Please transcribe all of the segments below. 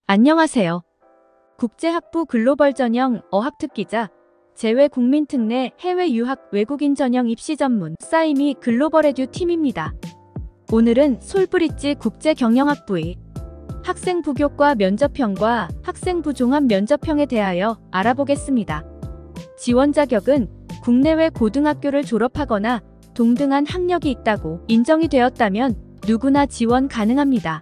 안녕하세요. 국제학부 글로벌 전형 어학특 기자, 재외 국민 특례 해외 유학 외국인 전형 입시 전문 싸이미 글로벌 에듀 팀입니다. 오늘은 솔브리지 국제경영학부의 학생부 교과 면접형과 학생부 종합 면접형에 대하여 알아보겠습니다. 지원 자격은 국내외 고등학교를 졸업하거나 동등한 학력이 있다고 인정이 되었다면 누구나 지원 가능합니다.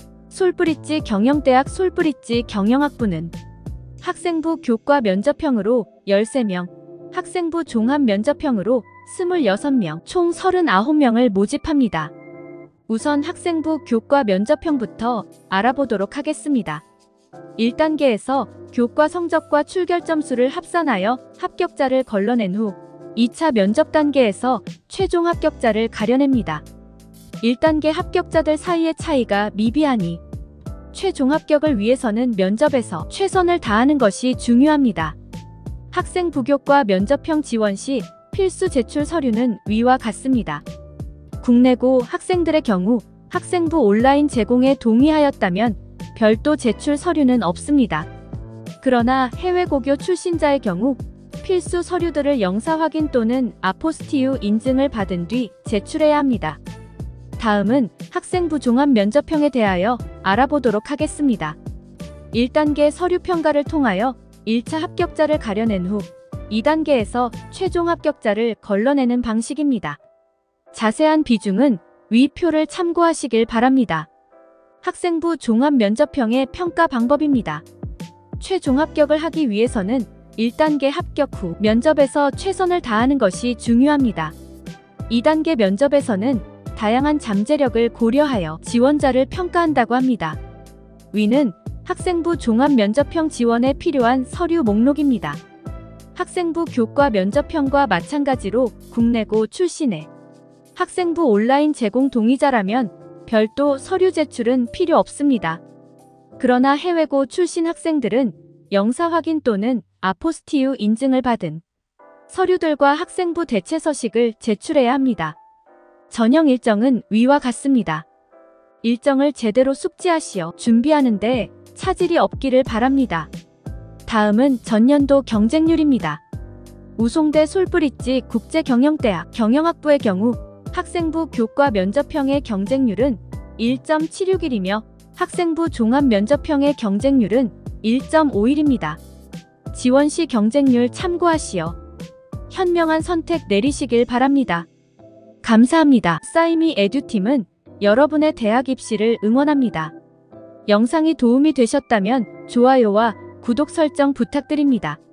솔브리지 경영대학 솔브리지 경영학부는 학생부 교과 면접형으로 13명, 학생부 종합 면접형으로 26명, 총 39명을 모집합니다. 우선 학생부 교과 면접형부터 알아보도록 하겠습니다. 1단계에서 교과 성적과 출결점수를 합산하여 합격자를 걸러낸 후 2차 면접 단계에서 최종 합격자를 가려냅니다. 1단계 합격자들 사이의 차이가 미비하니 최종 합격을 위해서는 면접에서 최선을 다하는 것이 중요합니다. 학생부 교과 면접형 지원 시 필수 제출 서류는 위와 같습니다. 국내고 학생들의 경우 학생부 온라인 제공에 동의하였다면 별도 제출 서류는 없습니다. 그러나 해외 고교 출신자의 경우 필수 서류들을 영사 확인 또는 아포스티유 인증을 받은 뒤 제출해야 합니다. 다음은 학생부 종합 면접형에 대하여 알아보도록 하겠습니다. 1단계 서류 평가를 통하여 1차 합격자를 가려낸 후 2단계에서 최종 합격자를 걸러내는 방식입니다. 자세한 비중은 위 표를 참고하시길 바랍니다. 학생부 종합 면접형의 평가 방법입니다. 최종 합격을 하기 위해서는 1단계 합격 후 면접에서 최선을 다하는 것이 중요합니다. 2단계 면접에서는 다양한 잠재력을 고려하여 지원자를 평가한다고 합니다. 위는 학생부 종합 면접형 지원에 필요한 서류 목록입니다. 학생부 교과 면접형과 마찬가지로 국내고 출신의 학생부 온라인 제공 동의자라면 별도 서류 제출은 필요 없습니다. 그러나 해외고 출신 학생들은 영사 확인 또는 아포스티유 인증을 받은 서류들과 학생부 대체 서식을 제출해야 합니다. 전형 일정은 위와 같습니다. 일정을 제대로 숙지하시어 준비하는데 차질이 없기를 바랍니다. 다음은 전년도 경쟁률입니다. 우송대 솔브리지 국제경영대학 경영학부의 경우 학생부 교과 면접형의 경쟁률은 1.761이며 학생부 종합 면접형의 경쟁률은 1.51입니다. 지원 시 경쟁률 참고하시어 현명한 선택 내리시길 바랍니다. 감사합니다. 싸이미 에듀팀은 여러분의 대학 입시를 응원합니다. 영상이 도움이 되셨다면 좋아요와 구독 설정 부탁드립니다.